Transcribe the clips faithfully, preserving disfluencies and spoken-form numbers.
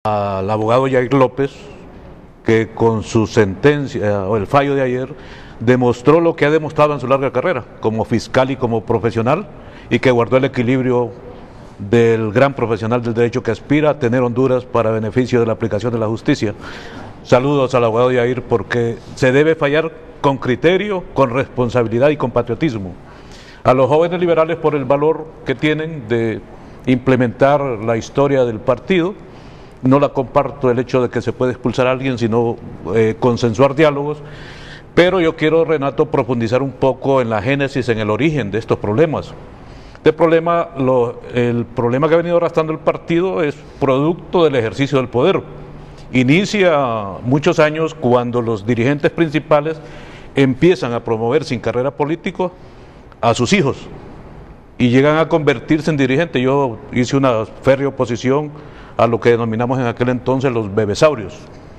al abogado Yair López, que con su sentencia o el fallo de ayer demostró lo que ha demostrado en su larga carrera como fiscal y como profesional, y que guardó el equilibrio del gran profesional del derecho que aspira a tener Honduras para beneficio de la aplicación de la justicia. Saludos al abogado Yair, porque se debe fallar con criterio, con responsabilidad y con patriotismo. A los jóvenes liberales, por el valor que tienen de implementar la historia del partido, no la comparto el hecho de que se puede expulsar a alguien, sino eh, consensuar diálogos, pero yo quiero, Renato, profundizar un poco en la génesis, en el origen de estos problemas. Este problema, lo, el problema que ha venido arrastrando el partido es producto del ejercicio del poder. Inicia muchos años cuando los dirigentes principales empiezan a promover sin carrera política a sus hijos y llegan a convertirse en dirigentes. Yo hice una férrea oposición a lo que denominamos en aquel entonces los bebesaurios.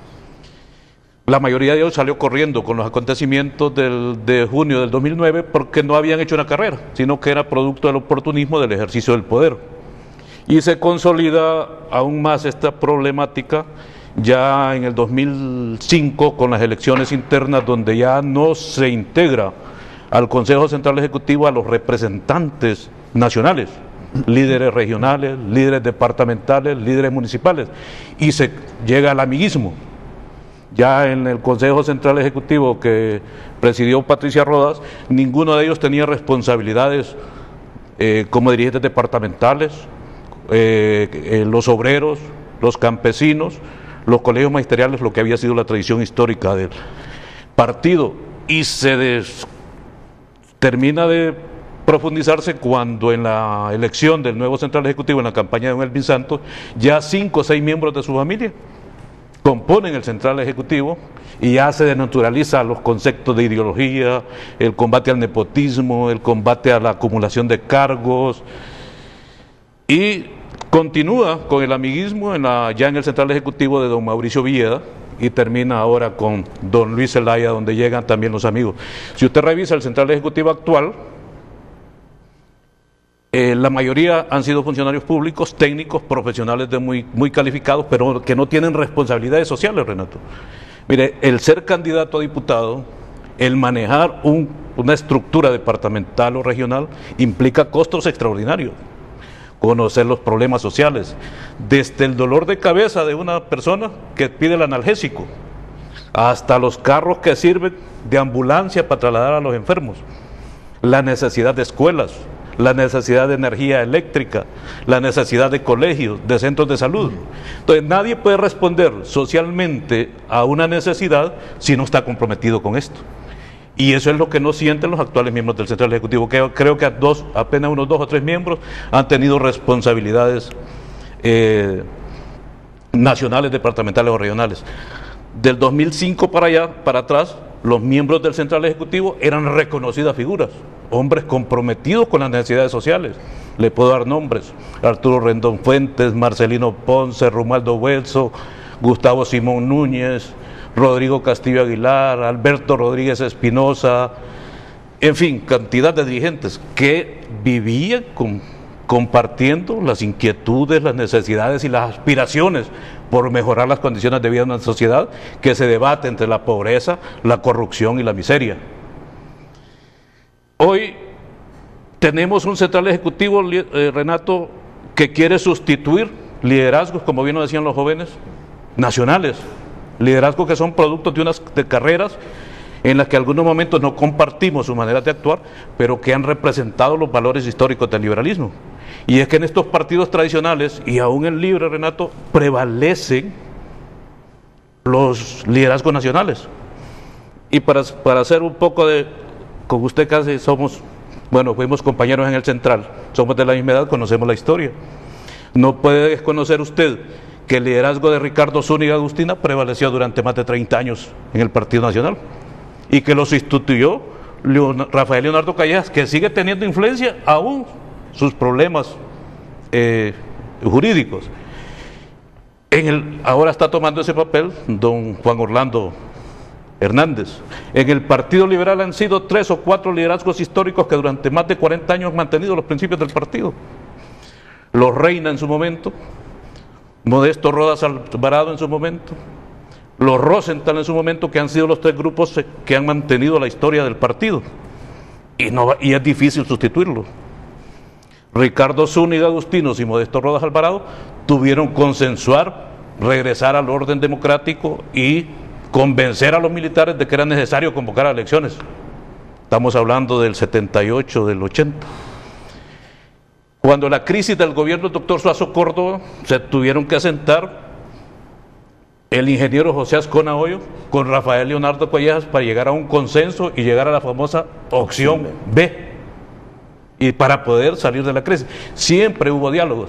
La mayoría de ellos salió corriendo con los acontecimientos del, de junio del dos mil nueve, porque no habían hecho una carrera, sino que era producto del oportunismo del ejercicio del poder. Y se consolida aún más esta problemática ya en el dos mil cinco con las elecciones internas, donde ya no se integra al Consejo Central Ejecutivo a los representantes nacionales, líderes regionales, líderes departamentales, líderes municipales, y se llega al amiguismo. Ya en el Consejo Central Ejecutivo que presidió Patricia Rodas, ninguno de ellos tenía responsabilidades eh, como dirigentes departamentales, eh, eh, los obreros, los campesinos, los colegios magisteriales, lo que había sido la tradición histórica del partido, y se des, termina de profundizarse cuando en la elección del nuevo Central Ejecutivo, en la campaña de don Elvin Santos, ya cinco o seis miembros de su familia componen el Central Ejecutivo, y ya se desnaturaliza los conceptos de ideología, el combate al nepotismo, el combate a la acumulación de cargos, y continúa con el amiguismo en la, ya en el Central Ejecutivo de don Mauricio Villeda, y termina ahora con don Luis Zelaya, donde llegan también los amigos. Si usted revisa el Central Ejecutivo actual, Eh, la mayoría han sido funcionarios públicos, técnicos, profesionales de muy, muy calificados, pero que no tienen responsabilidades sociales, Renato. Mire, el ser candidato a diputado, el manejar un, una estructura departamental o regional, implica costos extraordinarios. Conocer los problemas sociales, desde el dolor de cabeza de una persona que pide el analgésico, hasta los carros que sirven de ambulancia para trasladar a los enfermos, la necesidad de escuelas, la necesidad de energía eléctrica, la necesidad de colegios, de centros de salud. Entonces nadie puede responder socialmente a una necesidad si no está comprometido con esto. Y eso es lo que no sienten los actuales miembros del Central Ejecutivo, que creo que a dos, apenas unos dos o tres miembros han tenido responsabilidades eh, nacionales, departamentales o regionales. Del dos mil cinco para allá, para atrás, los miembros del Central Ejecutivo eran reconocidas figuras, hombres comprometidos con las necesidades sociales. Le puedo dar nombres: Arturo Rendón Fuentes, Marcelino Ponce, Romualdo Buelso, Gustavo Simón Núñez, Rodrigo Castillo Aguilar, Alberto Rodríguez Espinosa, en fin, cantidad de dirigentes que vivían con, compartiendo las inquietudes, las necesidades y las aspiraciones por mejorar las condiciones de vida de una sociedad que se debate entre la pobreza, la corrupción y la miseria. Hoy tenemos un Central Ejecutivo, eh, Renato, que quiere sustituir liderazgos, como bien lo decían los jóvenes, nacionales, liderazgos que son productos de unas de carreras en las que en algunos momentos no compartimos su manera de actuar, pero que han representado los valores históricos del liberalismo. Y es que en estos partidos tradicionales, y aún en Libre, Renato, prevalecen los liderazgos nacionales. Y para, para hacer un poco de, con usted casi somos, bueno, fuimos compañeros en el Central, somos de la misma edad, conocemos la historia. No puede desconocer usted que el liderazgo de Ricardo Zúñiga Agustina prevaleció durante más de treinta años en el Partido Nacional, y que lo sustituyó Leon, Rafael Leonardo Callejas, que sigue teniendo influencia aún sus problemas eh, jurídicos. En el, ahora está tomando ese papel don Juan Orlando Hernández. En el Partido Liberal han sido tres o cuatro liderazgos históricos que durante más de cuarenta años han mantenido los principios del partido. Los Reina en su momento, Modesto Rodas Alvarado en su momento, los Rosenthal en su momento, que han sido los tres grupos que han mantenido la historia del partido. Y, no, y es difícil sustituirlo. Ricardo Zúñiga Agustinos y Modesto Rodas Alvarado tuvieron consensuar, regresar al orden democrático y convencer a los militares de que era necesario convocar a elecciones. Estamos hablando del setenta y ocho, del ochenta. Cuando la crisis del gobierno del doctor Suazo Córdoba, se tuvieron que sentar el ingeniero José Ascona Hoyo con Rafael Leonardo Collejas para llegar a un consenso y llegar a la famosa opción B, y para poder salir de la crisis. Siempre hubo diálogos.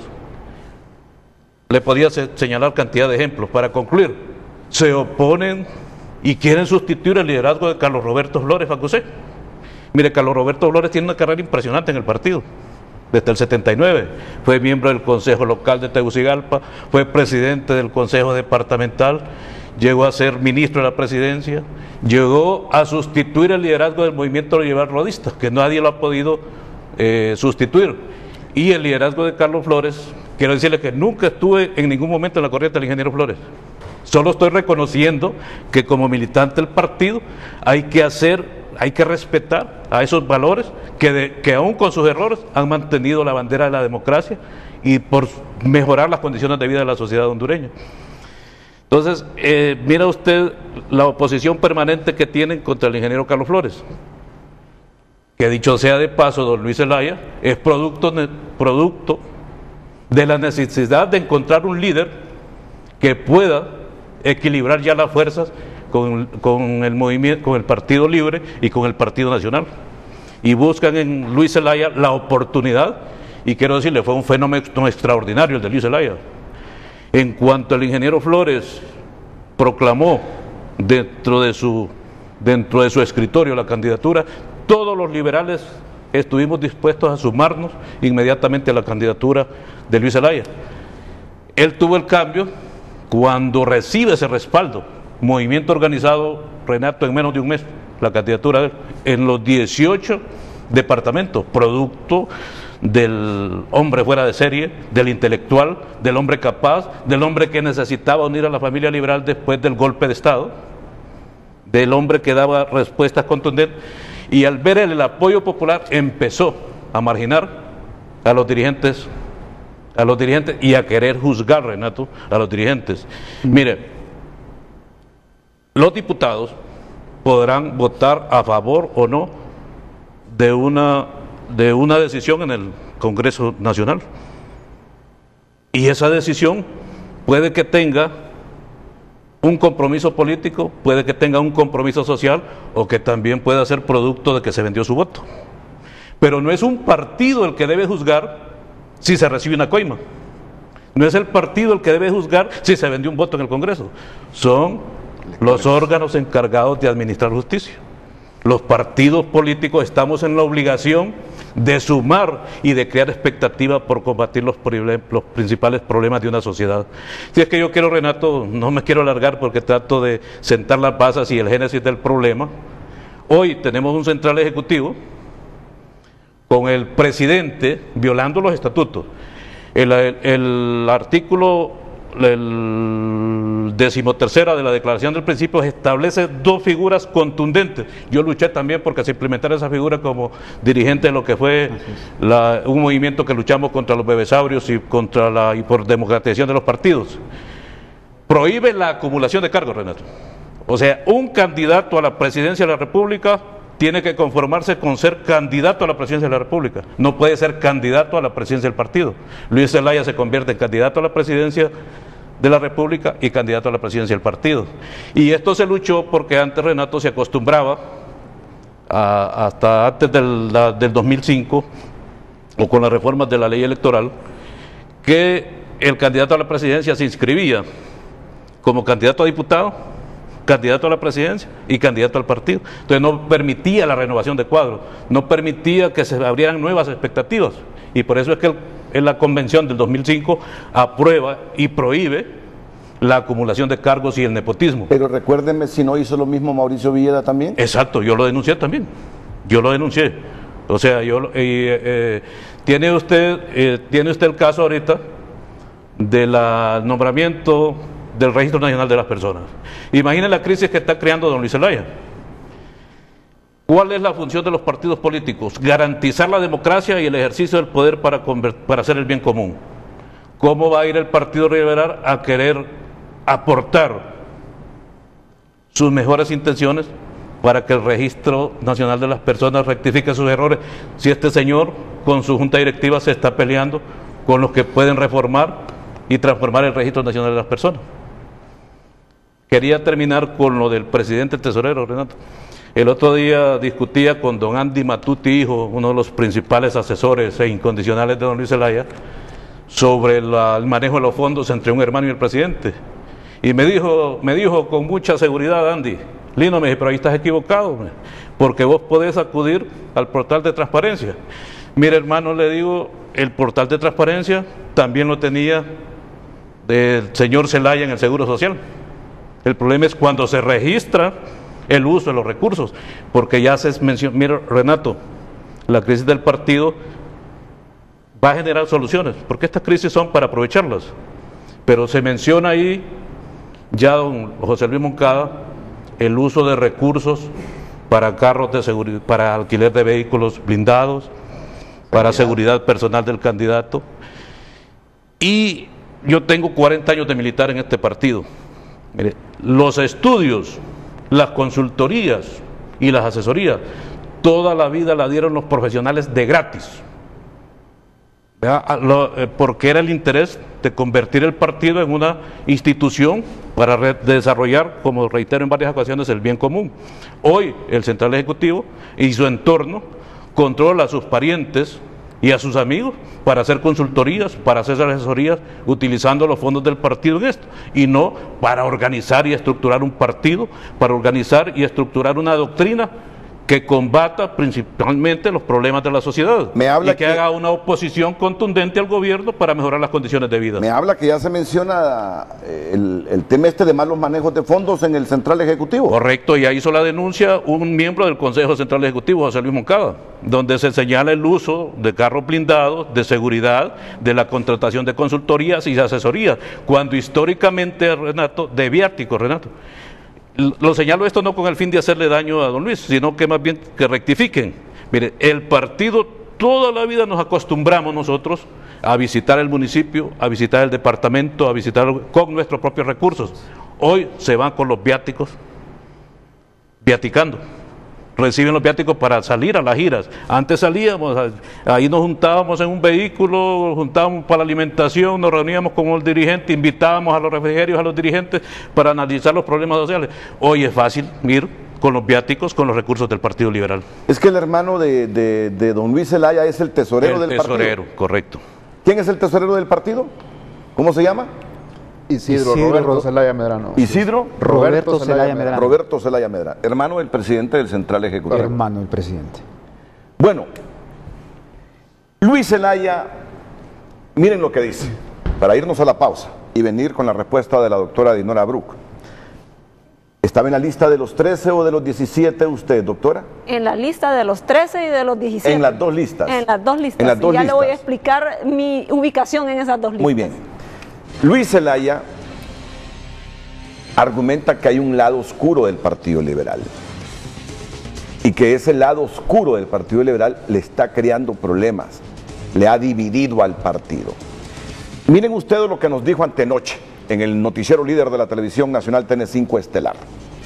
Le podía señalar cantidad de ejemplos. Para concluir, se oponen y quieren sustituir el liderazgo de Carlos Roberto Flores Facusé. Mire, Carlos Roberto Flores tiene una carrera impresionante en el partido. Desde el setenta y nueve fue miembro del Consejo Local de Tegucigalpa, fue presidente del Consejo Departamental, llegó a ser ministro de la Presidencia, llegó a sustituir el liderazgo del movimiento liberal rodista, que nadie lo ha podido eh, sustituir. Y el liderazgo de Carlos Flores, quiero decirle que nunca estuve en ningún momento en la corriente del ingeniero Flores. Solo estoy reconociendo que como militante del partido hay que hacer... hay que respetar a esos valores que, de, que aún con sus errores han mantenido la bandera de la democracia y por mejorar las condiciones de vida de la sociedad hondureña. Entonces, eh, mira usted la oposición permanente que tienen contra el ingeniero Carlos Flores, que dicho sea de paso, don Luis Zelaya, es producto, producto de la necesidad de encontrar un líder que pueda equilibrar ya las fuerzas Con, con el movimiento, con el Partido Libre y con el Partido Nacional, y buscan en Luis Zelaya la oportunidad, y quiero decirle, fue un fenómeno extraordinario el de Luis Zelaya. En cuanto el ingeniero Flores proclamó dentro de su dentro de su escritorio la candidatura, todos los liberales estuvimos dispuestos a sumarnos inmediatamente a la candidatura de Luis Zelaya. Él tuvo el cambio cuando recibe ese respaldo. Movimiento organizado, Renato, en menos de un mes, la candidatura de él, en los dieciocho departamentos, producto del hombre fuera de serie, del intelectual, del hombre capaz, del hombre que necesitaba unir a la familia liberal después del golpe de Estado, del hombre que daba respuestas contundentes, y al ver el apoyo popular empezó a marginar a los dirigentes, a los dirigentes y a querer juzgar, Renato, a los dirigentes. Mire, los diputados podrán votar a favor o no de una, de una decisión en el Congreso Nacional. Y esa decisión puede que tenga un compromiso político, puede que tenga un compromiso social, o que también pueda ser producto de que se vendió su voto. Pero no es un partido el que debe juzgar si se recibe una coima. No es el partido el que debe juzgar si se vendió un voto en el Congreso. Son los órganos encargados de administrar justicia. Los partidos políticos estamos en la obligación de sumar y de crear expectativas por combatir los, los principales problemas de una sociedad. Si es que yo quiero, Renato, no me quiero alargar porque trato de sentar las bases y el génesis del problema. Hoy tenemos un central ejecutivo con el presidente violando los estatutos. El, el, el artículo el decimotercera de la Declaración del Principio establece dos figuras contundentes. Yo luché también porque se implementara esa figura como dirigente de lo que fue la, un movimiento que luchamos contra los bebesaurios y contra la y por democratización de los partidos. Prohíbe la acumulación de cargos, Renato. O sea, un candidato a la presidencia de la República tiene que conformarse con ser candidato a la presidencia de la República. No puede ser candidato a la presidencia del partido. Luis Zelaya se convierte en candidato a la presidencia de la República y candidato a la presidencia del partido. Y esto se luchó porque antes, Renato, se acostumbraba a, hasta antes del, la, del dos mil cinco, o con las reformas de la ley electoral, que el candidato a la presidencia se inscribía como candidato a diputado, candidato a la presidencia y candidato al partido. Entonces no permitía la renovación de cuadros, no permitía que se abrieran nuevas expectativas, y por eso es que el, en la convención del dos mil cinco aprueba y prohíbe la acumulación de cargos y el nepotismo. Pero recuérdeme si no hizo lo mismo Mauricio Villeda también. Exacto, yo lo denuncié también, yo lo denuncié. O sea, yo eh, eh, tiene usted eh, tiene usted el caso ahorita del nombramiento del Registro Nacional de las Personas. Imaginen la crisis que está creando don Luis Zelaya. ¿Cuál es la función de los partidos políticos? Garantizar la democracia y el ejercicio del poder para, para hacer el bien común. ¿Cómo va a ir el Partido Liberal a querer aportar sus mejores intenciones para que el Registro Nacional de las Personas rectifique sus errores si este señor con su junta directiva se está peleando con los que pueden reformar y transformar el Registro Nacional de las Personas? Quería terminar con lo del presidente tesorero, Renato. El otro día discutía con don Andy Matuti, hijo, uno de los principales asesores e incondicionales de don Luis Zelaya, sobre la, el manejo de los fondos entre un hermano y el presidente. Y me dijo, me dijo con mucha seguridad, Andy, Lino, me dijo, pero ahí estás equivocado, porque vos podés acudir al portal de transparencia. Mire, hermano, le digo, el portal de transparencia también lo tenía el señor Zelaya en el Seguro Social. El problema es cuando se registra el uso de los recursos, porque ya se menciona, mira, Renato, la crisis del partido va a generar soluciones, porque estas crisis son para aprovecharlas, pero se menciona ahí ya don José Luis Moncada el uso de recursos para carros de seguridad, para alquiler de vehículos blindados, para seguridad personal del candidato. Y yo tengo cuarenta años de militar en este partido. Mire, los estudios, las consultorías y las asesorías, toda la vida la dieron los profesionales de gratis. Porque era el interés de convertir el partido en una institución para desarrollar, como reitero en varias ocasiones, el bien común. Hoy el Central Ejecutivo y su entorno controla a sus parientes y a sus amigos para hacer consultorías, para hacer asesorías, utilizando los fondos del partido en esto, y no para organizar y estructurar un partido, para organizar y estructurar una doctrina que combata principalmente los problemas de la sociedad. Me habla y que, que haga una oposición contundente al gobierno para mejorar las condiciones de vida. Me habla que ya se menciona el, el tema este de malos manejos de fondos en el Central Ejecutivo. Correcto, ya hizo la denuncia un miembro del Consejo Central Ejecutivo, José Luis Moncada, donde se señala el uso de carros blindados, de seguridad, de la contratación de consultorías y de asesorías, cuando históricamente, Renato, de viáticos, Renato. Lo señalo esto no con el fin de hacerle daño a don Luis, sino que más bien que rectifiquen. Mire, el partido, toda la vida nos acostumbramos nosotros a visitar el municipio, a visitar el departamento, a visitar con nuestros propios recursos. Hoy se van con los viáticos, viaticando. Reciben los viáticos para salir a las giras. Antes salíamos, ahí nos juntábamos en un vehículo, juntábamos para la alimentación, nos reuníamos con el dirigente, invitábamos a los refrigerios a los dirigentes para analizar los problemas sociales. Hoy es fácil ir con los viáticos, con los recursos del Partido Liberal. Es que el hermano de, de, de don Luis Zelaya es el tesorero el del tesorero, partido. Tesorero, correcto. ¿Quién es el tesorero del partido? ¿Cómo se llama? Isidro, Isidro Roberto Zelaya Medrano. Isidro Roberto Zelaya Medrano. Roberto Zelaya Medrano, hermano del presidente del Central Ejecutivo. Hermano del presidente. Bueno, Luis Zelaya, miren lo que dice, para irnos a la pausa y venir con la respuesta de la doctora Dinora Bruck. ¿Estaba en la lista de los trece o de los diecisiete usted, doctora? En la lista de los trece y de los diecisiete. En las dos listas. En las dos listas. En las dos y ya listas. le voy a explicar mi ubicación en esas dos listas. Muy bien. Luis Zelaya argumenta que hay un lado oscuro del Partido Liberal y que ese lado oscuro del Partido Liberal le está creando problemas, le ha dividido al partido. Miren ustedes lo que nos dijo antenoche en el noticiero líder de la televisión nacional T N cinco Estelar.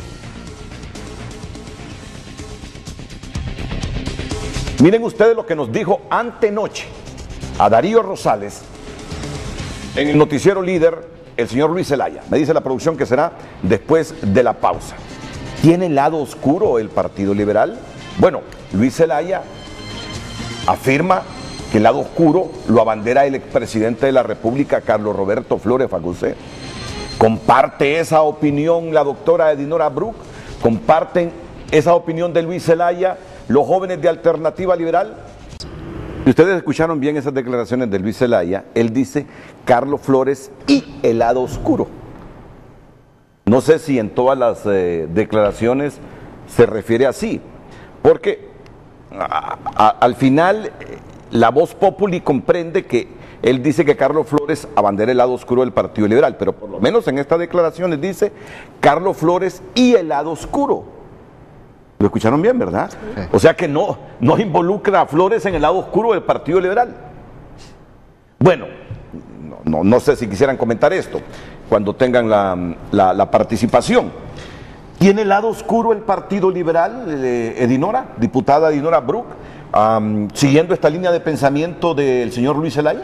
Miren ustedes lo que nos dijo antenoche a Darío Rosales en el noticiero líder el señor Luis Zelaya. Me dice la producción que será después de la pausa. ¿Tiene lado oscuro el Partido Liberal? Bueno, Luis Zelaya afirma que el lado oscuro lo abandera el expresidente de la República, Carlos Roberto Flores Facusé. ¿Comparte esa opinión la doctora Dinora Bruck? ¿Comparten esa opinión de Luis Zelaya los jóvenes de Alternativa Liberal? Si ustedes escucharon bien esas declaraciones de Luis Zelaya, él dice Carlos Flores y el lado oscuro. No sé si en todas las eh, declaraciones se refiere así, porque a, a, al final la voz populi comprende que él dice que Carlos Flores abandera el lado oscuro del Partido Liberal, pero por lo menos en estas declaraciones dice Carlos Flores y el lado oscuro. ¿Lo escucharon bien, verdad? Sí. O sea que no, no involucra a Flores en el lado oscuro del Partido Liberal. Bueno, no, no, no sé si quisieran comentar esto cuando tengan la, la, la participación. ¿Tiene el lado oscuro el Partido Liberal, eh, Edinora, diputada Edinora Bruck, um, siguiendo esta línea de pensamiento del señor Luis Zelaya?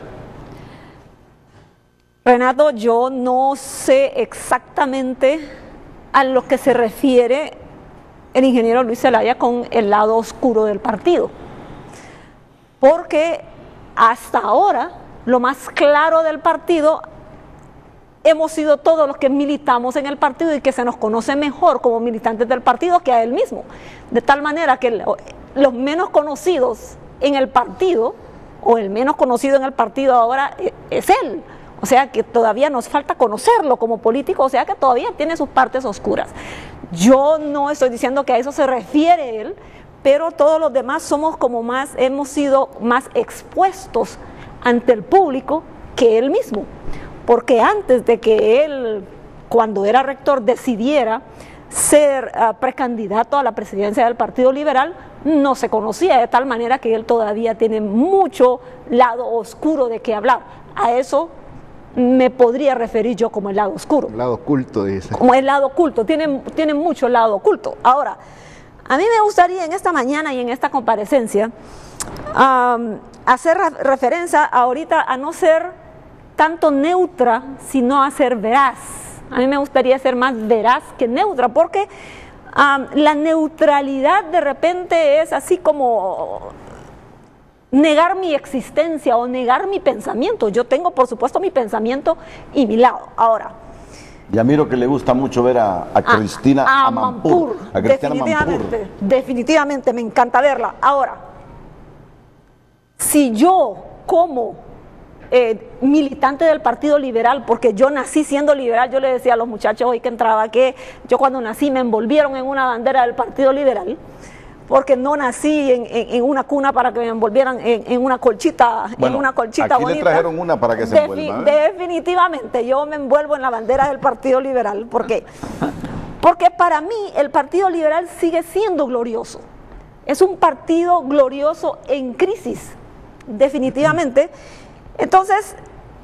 Renato, yo no sé exactamente a lo que se refiere el ingeniero Luis Zelaya con el lado oscuro del partido, porque hasta ahora lo más claro del partido hemos sido todos los que militamos en el partido y que se nos conoce mejor como militantes del partido que a él mismo, de tal manera que los menos conocidos en el partido, o el menos conocido en el partido ahora es él. O sea que todavía nos falta conocerlo como político, o sea que todavía tiene sus partes oscuras. Yo no estoy diciendo que a eso se refiere él, pero todos los demás somos como más, hemos sido más expuestos ante el público que él mismo. Porque antes de que él, cuando era rector, decidiera ser uh, precandidato a la presidencia del Partido Liberal, no se conocía, de tal manera que él todavía tiene mucho lado oscuro de qué hablar. A eso me podría referir yo como el lado oscuro. El lado oculto, dice. Como el lado oculto, tiene, tiene mucho lado oculto. Ahora, a mí me gustaría en esta mañana y en esta comparecencia um, hacer referencia ahorita a no ser tanto neutra, sino a ser veraz. A mí me gustaría ser más veraz que neutra, porque um, la neutralidad de repente es así como negar mi existencia o negar mi pensamiento. Yo tengo, por supuesto, mi pensamiento y mi lado. Ahora, ya miro que le gusta mucho ver a, a Cristina a, a Amanpour. A Cristina definitivamente, Amanpour. Definitivamente, me encanta verla. Ahora, si yo como eh, militante del Partido Liberal, porque yo nací siendo liberal, yo le decía a los muchachos hoy que entraba que yo cuando nací me envolvieron en una bandera del Partido Liberal, porque no nací en, en, en una cuna para que me envolvieran en, en una colchita, bueno, en una colchita aquí bonita. Le trajeron una para que se Defi envuelva, ¿eh? Definitivamente, yo me envuelvo en la bandera del Partido Liberal, porque, porque para mí el Partido Liberal sigue siendo glorioso. Es un partido glorioso en crisis, definitivamente. Entonces,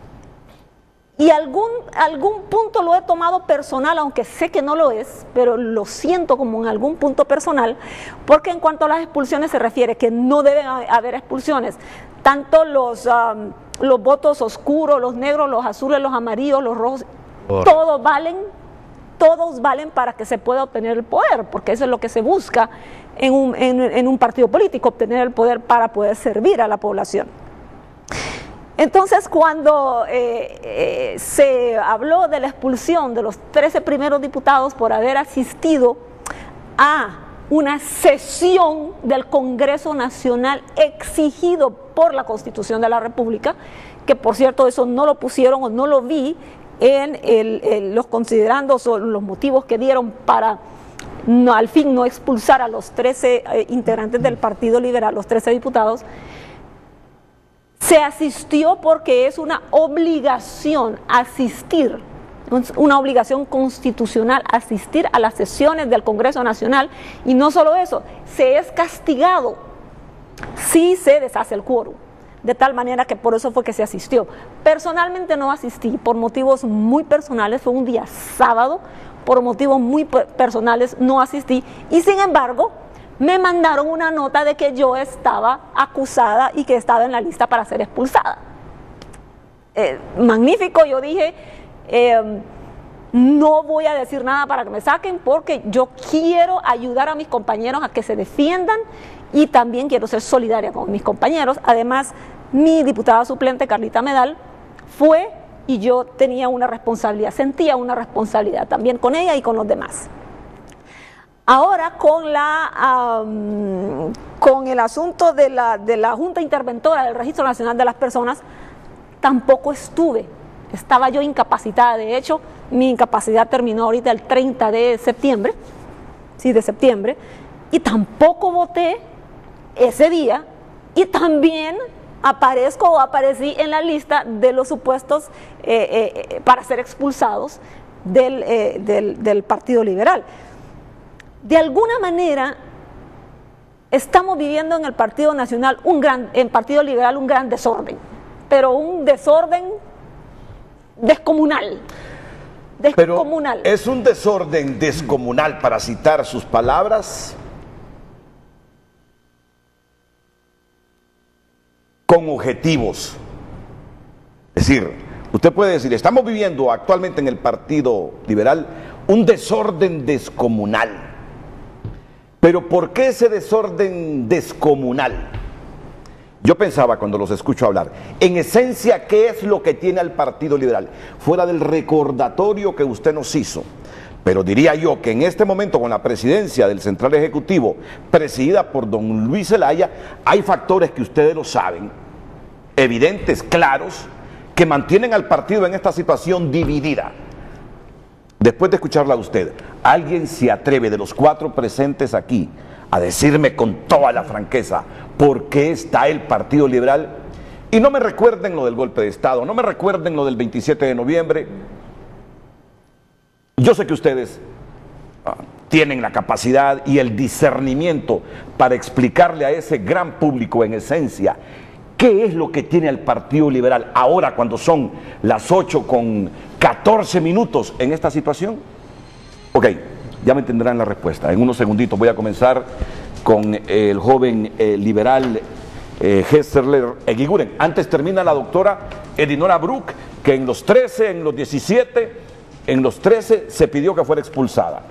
y algún, algún punto lo he tomado personal, aunque sé que no lo es, pero lo siento como en algún punto personal, porque en cuanto a las expulsiones se refiere que no deben haber expulsiones, tanto los, um, los votos oscuros, los negros, los azules, los amarillos, los rojos, Por... todos valen, todos valen para que se pueda obtener el poder, porque eso es lo que se busca en un, en, en un partido político, obtener el poder para poder servir a la población. Entonces, cuando eh, eh, se habló de la expulsión de los trece primeros diputados por haber asistido a una sesión del Congreso Nacional exigido por la Constitución de la República, que por cierto eso no lo pusieron o no lo vi en el, el, los considerandos o los motivos que dieron para no, al fin no expulsar a los trece eh, integrantes del Partido Liberal, los trece diputados. Se asistió porque es una obligación asistir, una obligación constitucional asistir a las sesiones del Congreso Nacional, y no solo eso, se es castigado si se deshace el quórum, de tal manera que por eso fue que se asistió. Personalmente no asistí por motivos muy personales, fue un día sábado, por motivos muy personales no asistí, y sin embargo me mandaron una nota de que yo estaba acusada y que estaba en la lista para ser expulsada. Eh, magnífico, yo dije, eh, no voy a decir nada para que me saquen porque yo quiero ayudar a mis compañeros a que se defiendan y también quiero ser solidaria con mis compañeros. Además, mi diputada suplente, Carlita Medal, fue y yo tenía una responsabilidad, sentía una responsabilidad también con ella y con los demás. Ahora con, la, um, con el asunto de la, de la Junta Interventora del Registro Nacional de las Personas, tampoco estuve, estaba yo incapacitada. De hecho, mi incapacidad terminó ahorita el treinta de septiembre, sí, de septiembre, y tampoco voté ese día, y también aparezco o aparecí en la lista de los supuestos eh, eh, para ser expulsados del, eh, del, del Partido Liberal. De alguna manera estamos viviendo en el Partido Nacional, un gran, en el Partido Liberal, un gran desorden, pero un desorden descomunal. descomunal. Pero es un desorden descomunal, para citar sus palabras, con objetivos. Es decir, usted puede decir, estamos viviendo actualmente en el Partido Liberal un desorden descomunal. Pero ¿por qué ese desorden descomunal? Yo pensaba cuando los escucho hablar, en esencia, ¿qué es lo que tiene al Partido Liberal? Fuera del recordatorio que usted nos hizo. Pero diría yo que en este momento, con la presidencia del Central Ejecutivo, presidida por don Luis Zelaya, hay factores que ustedes lo saben, evidentes, claros, que mantienen al partido en esta situación dividida. Después de escucharla a usted, ¿alguien se atreve de los cuatro presentes aquí a decirme con toda la franqueza por qué está el Partido Liberal? Y no me recuerden lo del golpe de Estado, no me recuerden lo del veintisiete de noviembre. Yo sé que ustedes uh, tienen la capacidad y el discernimiento para explicarle a ese gran público en esencia qué es lo que tiene el Partido Liberal ahora cuando son las ocho con catorce minutos en esta situación. Ok, ya me tendrán la respuesta. En unos segunditos voy a comenzar con el joven eh, liberal eh, Hesterler Eguiguren. Antes termina la doctora Edinora Brook, que en los trece, en los diecisiete, en los trece se pidió que fuera expulsada.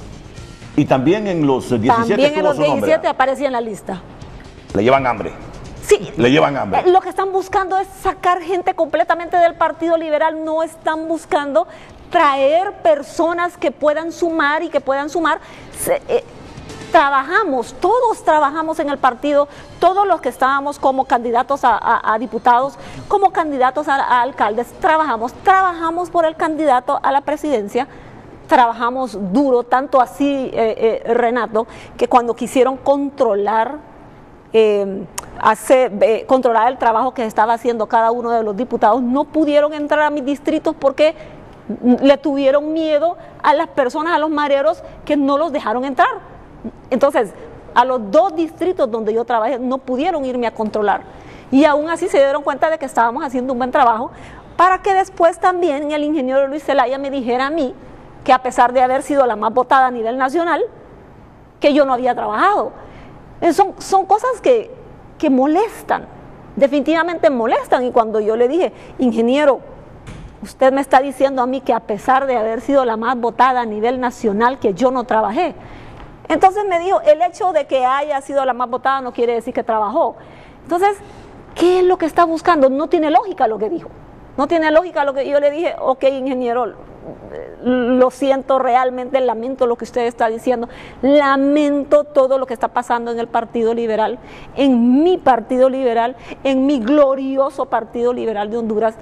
Y también en los diecisiete También en los diecisiete diecisiete aparecía en la lista. Le llevan hambre. Sí, le llevan hambre. Lo que están buscando es sacar gente completamente del Partido Liberal, no están buscando traer personas que puedan sumar y que puedan sumar. Se, eh, trabajamos, todos trabajamos en el partido, todos los que estábamos como candidatos a, a, a diputados, como candidatos a, a alcaldes, trabajamos, trabajamos por el candidato a la presidencia, trabajamos duro, tanto así, eh, eh, Renato, que cuando quisieron controlar Eh, hace, eh, controlar el trabajo que estaba haciendo cada uno de los diputados, no pudieron entrar a mis distritos porque le tuvieron miedo a las personas, a los mareros, que no los dejaron entrar. Entonces, a los dos distritos donde yo trabajé no pudieron irme a controlar, y aún así se dieron cuenta de que estábamos haciendo un buen trabajo, para que después también el ingeniero Luis Zelaya me dijera a mí que, a pesar de haber sido la más votada a nivel nacional, que yo no había trabajado. Son, son cosas que, que molestan, definitivamente molestan. Y cuando yo le dije, ingeniero, usted me está diciendo a mí que, a pesar de haber sido la más votada a nivel nacional, que yo no trabajé. Entonces me dijo, el hecho de que haya sido la más votada no quiere decir que trabajó. Entonces, ¿qué es lo que está buscando? No tiene lógica lo que dijo. No tiene lógica lo que yo le dije. Ok, ingeniero, lo siento, realmente lamento lo que usted está diciendo, lamento todo lo que está pasando en el Partido Liberal, en mi Partido Liberal, en mi glorioso Partido Liberal de Honduras.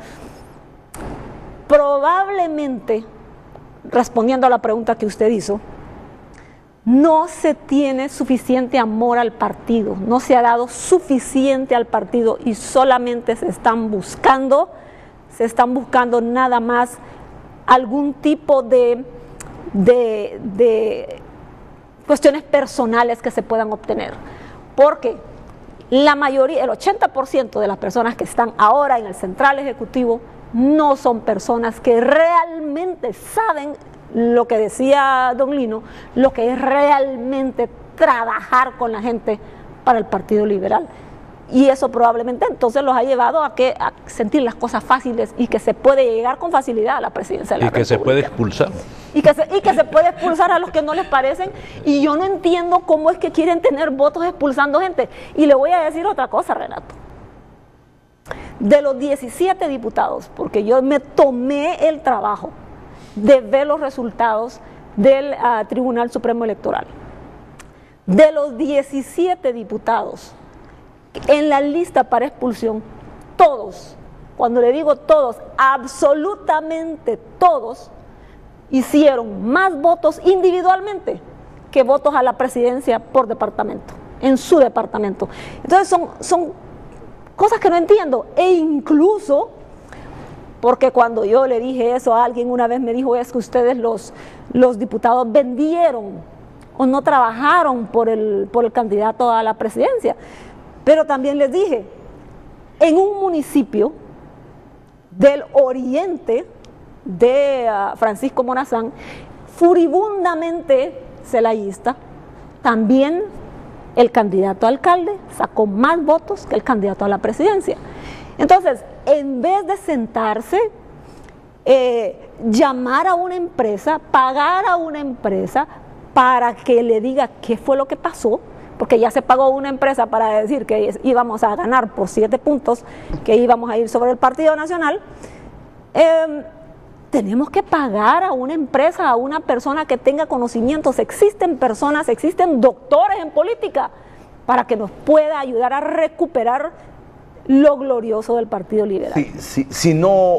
Probablemente, respondiendo a la pregunta que usted hizo, no se tiene suficiente amor al partido, no se ha dado suficiente al partido, y solamente se están buscando, se están buscando nada más algún tipo de, de, de cuestiones personales que se puedan obtener, porque la mayoría, el ochenta por ciento de las personas que están ahora en el Central Ejecutivo no son personas que realmente saben lo que decía don Lino, lo que es realmente trabajar con la gente para el Partido Liberal. Y eso probablemente entonces los ha llevado a, que, a sentir las cosas fáciles, y que se puede llegar con facilidad a la presidencia de la República. Y que se puede expulsar. Y que, se, y que se puede expulsar a los que no les parecen. Y yo no entiendo cómo es que quieren tener votos expulsando gente. Y le voy a decir otra cosa, Renato. De los diecisiete diputados, porque yo me tomé el trabajo de ver los resultados del uh, Tribunal Supremo Electoral, de los diecisiete diputados en la lista para expulsión, todos, cuando le digo todos, absolutamente todos, hicieron más votos individualmente que votos a la presidencia por departamento, en su departamento. Entonces son, son cosas que no entiendo. E incluso, porque cuando yo le dije eso a alguien una vez me dijo, es que ustedes los, los diputados vendieron o no trabajaron por el, por el candidato a la presidencia. Pero también les dije, en un municipio del oriente de uh, Francisco Morazán, furibundamente celayista, también el candidato a alcalde sacó más votos que el candidato a la presidencia. Entonces, en vez de sentarse, eh, llamar a una empresa, pagar a una empresa para que le diga qué fue lo que pasó, porque ya se pagó una empresa para decir que íbamos a ganar por siete puntos, que íbamos a ir sobre el Partido Nacional, eh, tenemos que pagar a una empresa, a una persona que tenga conocimientos. Existen personas, existen doctores en política para que nos pueda ayudar a recuperar lo glorioso del Partido Liberal. Sí, sí, si no,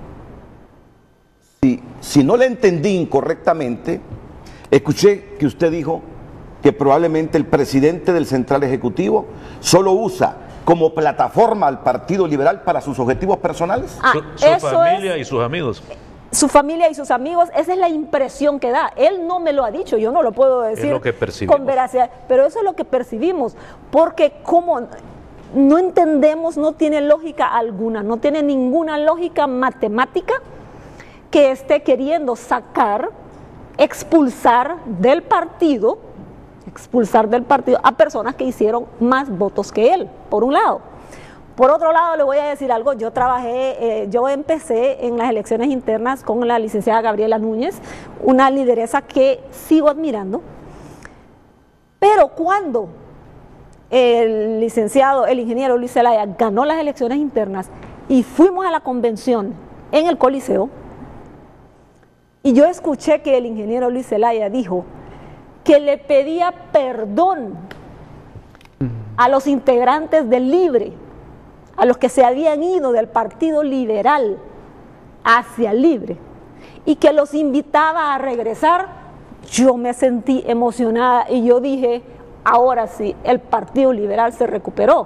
si, si no le entendí incorrectamente, escuché que usted dijo que probablemente el presidente del Central Ejecutivo solo usa como plataforma al Partido Liberal para sus objetivos personales. Ah, su, su eso familia es, y sus amigos. Su familia y sus amigos, esa es la impresión que da. Él no me lo ha dicho, yo no lo puedo decir Es lo que percibimos. con veracidad, pero eso es lo que percibimos, porque como no entendemos, no tiene lógica alguna, no tiene ninguna lógica matemática que esté queriendo sacar, expulsar del partido, expulsar del partido a personas que hicieron más votos que él, por un lado. Por otro lado, le voy a decir algo, yo trabajé, eh, yo empecé en las elecciones internas con la licenciada Gabriela Núñez, una lideresa que sigo admirando, pero cuando el licenciado, el ingeniero Luis Zelaya ganó las elecciones internas y fuimos a la convención en el Coliseo, y yo escuché que el ingeniero Luis Zelaya dijo que le pedía perdón a los integrantes del Libre, a los que se habían ido del Partido Liberal hacia Libre, y que los invitaba a regresar. Yo me sentí emocionada y yo dije, ahora sí, el Partido Liberal se recuperó.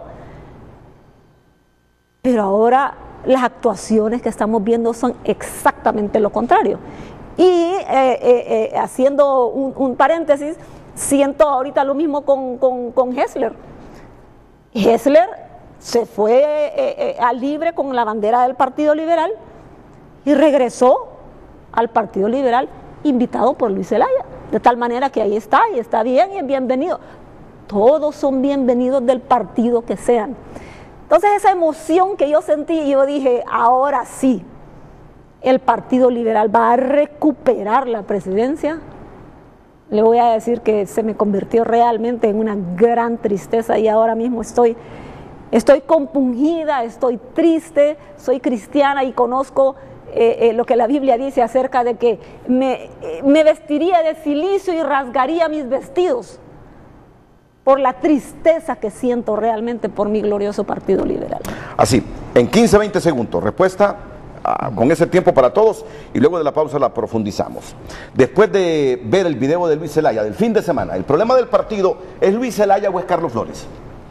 Pero ahora las actuaciones que estamos viendo son exactamente lo contrario. Y eh, eh, eh, haciendo un, un paréntesis, siento ahorita lo mismo con, con, con Hessler. Hessler se fue eh, eh, a Libre con la bandera del Partido Liberal y regresó al Partido Liberal invitado por Luis Zelaya, de tal manera que ahí está y está bien y es bienvenido. Todos son bienvenidos del partido que sean. Entonces esa emoción que yo sentí, yo dije, ahora sí, el Partido Liberal va a recuperar la presidencia. Le voy a decir que se me convirtió realmente en una gran tristeza y ahora mismo estoy, estoy compungida, estoy triste, soy cristiana y conozco eh, eh, lo que la Biblia dice acerca de que me, eh, me vestiría de cilicio y rasgaría mis vestidos por la tristeza que siento realmente por mi glorioso Partido Liberal. Así, en quince, veinte segundos, respuesta ah, con ese tiempo para todos y luego de la pausa la profundizamos. Después de ver el video de Luis Zelaya del fin de semana, ¿el problema del partido es Luis Zelaya o es Carlos Flores?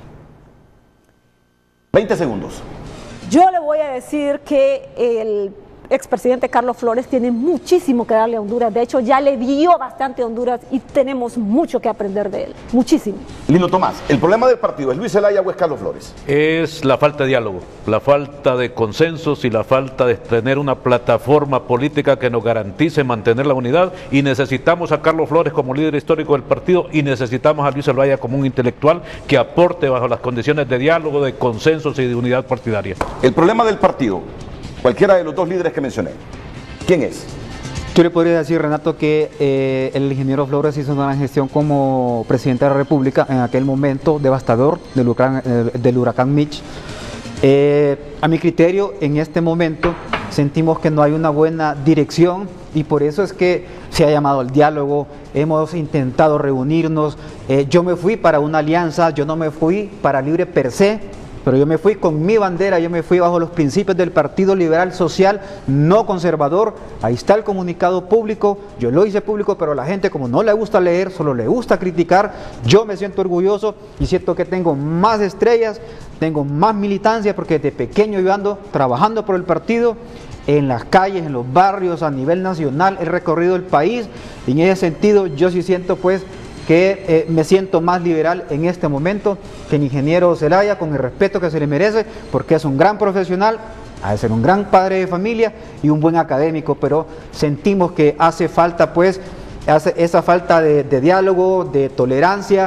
veinte segundos. Yo le voy a decir que el expresidente Carlos Flores tiene muchísimo que darle a Honduras. De hecho, ya le dio bastante a Honduras y tenemos mucho que aprender de él. Muchísimo. Lino Tomás, ¿el problema del partido es Luis Zelaya o es Carlos Flores? Es la falta de diálogo, la falta de consensos y la falta de tener una plataforma política que nos garantice mantener la unidad, y necesitamos a Carlos Flores como líder histórico del partido y necesitamos a Luis Zelaya como un intelectual que aporte bajo las condiciones de diálogo, de consensos y de unidad partidaria. El problema del partido, cualquiera de los dos líderes que mencioné, ¿quién es? Yo le podría decir, Renato, que eh, el ingeniero Flores hizo una gran gestión como presidente de la República en aquel momento devastador del huracán, eh, del huracán Mitch. Eh, a mi criterio, en este momento sentimos que no hay una buena dirección y por eso es que se ha llamado al diálogo, hemos intentado reunirnos. Eh, yo me fui para una alianza, yo no me fui para Libre per se, pero yo me fui con mi bandera, yo me fui bajo los principios del Partido Liberal Social, no conservador. Ahí está el comunicado público, yo lo hice público, pero a la gente, como no le gusta leer, solo le gusta criticar. Yo me siento orgulloso y siento que tengo más estrellas, tengo más militancia, porque desde pequeño yo ando trabajando por el partido, en las calles, en los barrios, a nivel nacional, he recorrido el país, y en ese sentido yo sí siento pues que eh, me siento más liberal en este momento que el ingeniero Zelaya, con el respeto que se le merece, porque es un gran profesional, ha de ser un gran padre de familia y un buen académico, pero sentimos que hace falta pues hace esa falta de, de diálogo, de tolerancia,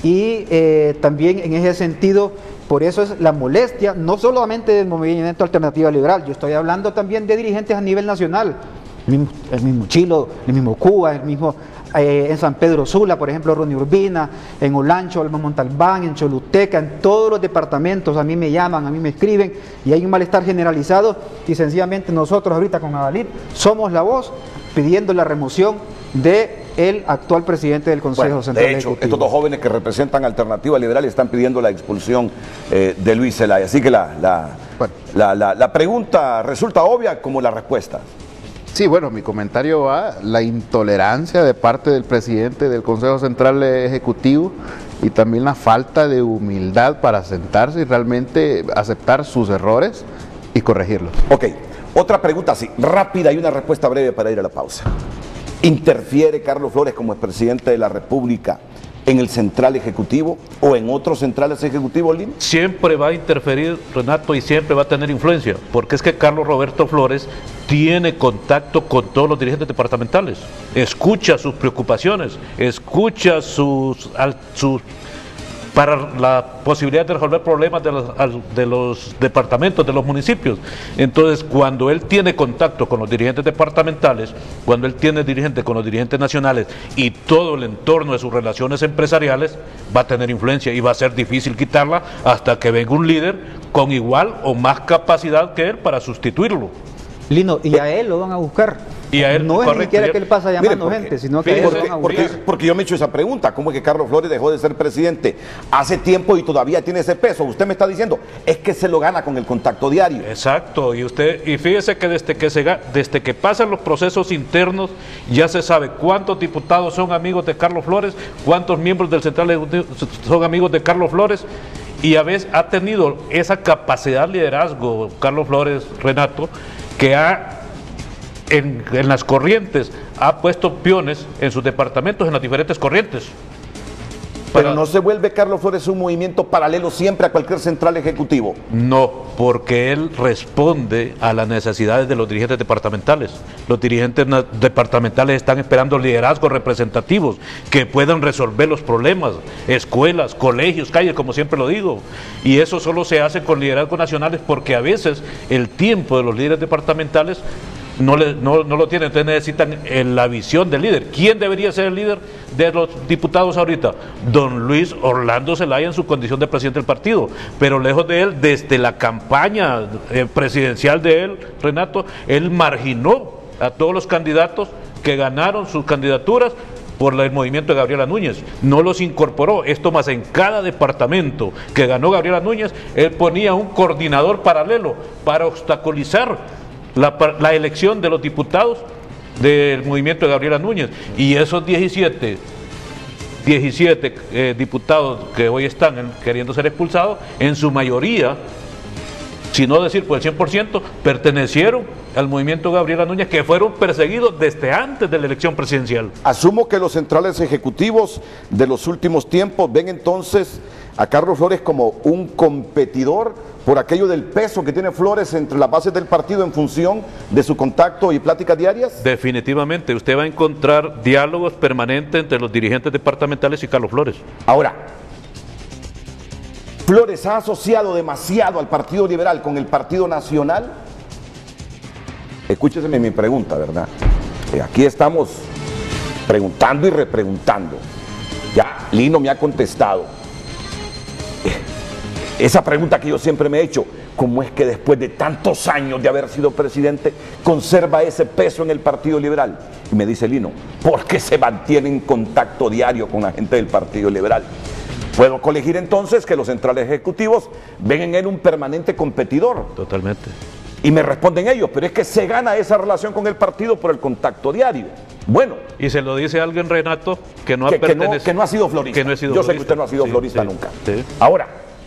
y eh, también en ese sentido, por eso es la molestia, no solamente del movimiento Alternativa Liberal, yo estoy hablando también de dirigentes a nivel nacional, el mismo, el mismo Chilo, el mismo Cuba, el mismo eh, en San Pedro Sula, por ejemplo, Ronnie Urbina, en Olancho, Alma Montalbán, en Choluteca, en todos los departamentos, a mí me llaman, a mí me escriben, y hay un malestar generalizado, y sencillamente nosotros ahorita con Adalid somos la voz pidiendo la remoción de el actual presidente del Consejo bueno, Central de hecho, Ejecutivo. estos dos jóvenes que representan Alternativa Liberal están pidiendo la expulsión eh, de Luis Zelaya. Así que la, la, Bueno. la, la, la pregunta resulta obvia como la respuesta. Sí, bueno, mi comentario va la intolerancia de parte del presidente del Consejo Central Ejecutivo y también la falta de humildad para sentarse y realmente aceptar sus errores y corregirlos. Ok, otra pregunta así, rápida y una respuesta breve para ir a la pausa. ¿Interfiere Carlos Flores como expresidente de la República en el Central Ejecutivo o en otros centrales ejecutivos, Lino? Siempre va a interferir, Renato, y siempre va a tener influencia, porque es que Carlos Roberto Flores tiene contacto con todos los dirigentes departamentales, escucha sus preocupaciones, escucha sus, al, sus para la posibilidad de resolver problemas de los, de los departamentos, de los municipios. Entonces, cuando él tiene contacto con los dirigentes departamentales, cuando él tiene dirigente con los dirigentes nacionales y todo el entorno de sus relaciones empresariales, va a tener influencia y va a ser difícil quitarla hasta que venga un líder con igual o más capacidad que él para sustituirlo. Lino, y a él lo van a buscar. Y a él, no es correcto, ni siquiera ya- que él pasa llamando Mire, porque- gente, sino que a él Porque, lo van a porque- buscar. porque yo me he hecho esa pregunta, ¿cómo es que Carlos Flores dejó de ser presidente hace tiempo y todavía tiene ese peso? Usted me está diciendo, es que se lo gana con el contacto diario. Exacto, y usted y fíjese que desde que se ga- desde que pasan los procesos internos ya se sabe cuántos diputados son amigos de Carlos Flores, cuántos miembros del Central Ejecutivo son amigos de Carlos Flores, y a veces ha tenido esa capacidad de liderazgo Carlos Flores, Renato, que ha en, en las corrientes ha puesto peones en sus departamentos en las diferentes corrientes. Pero Para- no se vuelve Carlos Flores un movimiento paralelo siempre a cualquier central ejecutivo. No, porque él responde a las necesidades de los dirigentes departamentales. Los dirigentes na- departamentales están esperando liderazgos representativos que puedan resolver los problemas, escuelas, colegios, calles, como siempre lo digo. Y eso solo se hace con liderazgos nacionales, porque a veces el tiempo de los líderes departamentales no, le- no, no lo tienen, entonces necesitan eh, la visión del líder. ¿Quién debería ser el líder de los diputados ahorita? Don Luis Orlando Zelaya en su condición de presidente del partido, pero lejos de él, desde la campaña eh, presidencial de él, Renato, él marginó a todos los candidatos que ganaron sus candidaturas por el movimiento de Gabriela Núñez, no los incorporó. Esto más, en cada departamento que ganó Gabriela Núñez, él ponía un coordinador paralelo para obstaculizar La, la elección de los diputados del movimiento de Gabriela Núñez, y esos diecisiete, diecisiete eh, diputados que hoy están en, queriendo ser expulsados, en su mayoría, si no decir por el cien por ciento, pertenecieron al movimiento de Gabriela Núñez, que fueron perseguidos desde antes de la elección presidencial. Asumo que los centrales ejecutivos de los últimos tiempos ven entonces a Carlos Flores como un competidor por aquello del peso que tiene Flores entre las bases del partido en función de su contacto y pláticas diarias. Definitivamente, usted va a encontrar diálogos permanentes entre los dirigentes departamentales y Carlos Flores. Ahora, Flores ha asociado demasiado al Partido Liberal con el Partido Nacional. Escúcheseme mi pregunta, ¿verdad? Eh, aquí estamos preguntando y repreguntando. Ya Lino me ha contestado. Eh, esa pregunta que yo siempre me he hecho, ¿cómo es que después de tantos años de haber sido presidente conserva ese peso en el Partido Liberal? Y me dice Lino, porque se mantiene en contacto diario con la gente del Partido Liberal. Puedo colegir entonces que los centrales ejecutivos ven en él un permanente competidor. Totalmente. Y me responden ellos, pero es que se gana esa relación con el partido por el contacto diario. Bueno. Y se lo dice alguien, Renato, que no ha, que, que no, pertenecido, que no ha sido florista. Que no ha sido Yo florista. sé que usted no ha sido sí, florista sí, nunca. Sí. Ahora,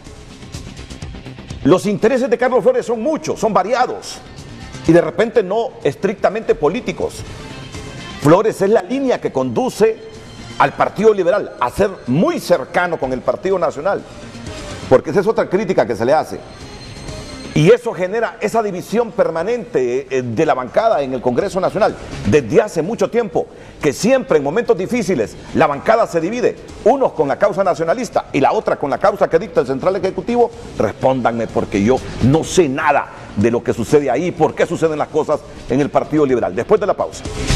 los intereses de Carlos Flores son muchos, son variados. Y de repente no estrictamente políticos. Flores es la línea que conduce al Partido Liberal a ser muy cercano con el Partido Nacional. Porque esa es otra crítica que se le hace. Y eso genera esa división permanente de la bancada en el Congreso Nacional desde hace mucho tiempo, que siempre en momentos difíciles la bancada se divide, unos con la causa nacionalista y la otra con la causa que dicta el Central Ejecutivo. Respóndanme, porque yo no sé nada de lo que sucede ahí, por qué suceden las cosas en el Partido Liberal. Después de la pausa.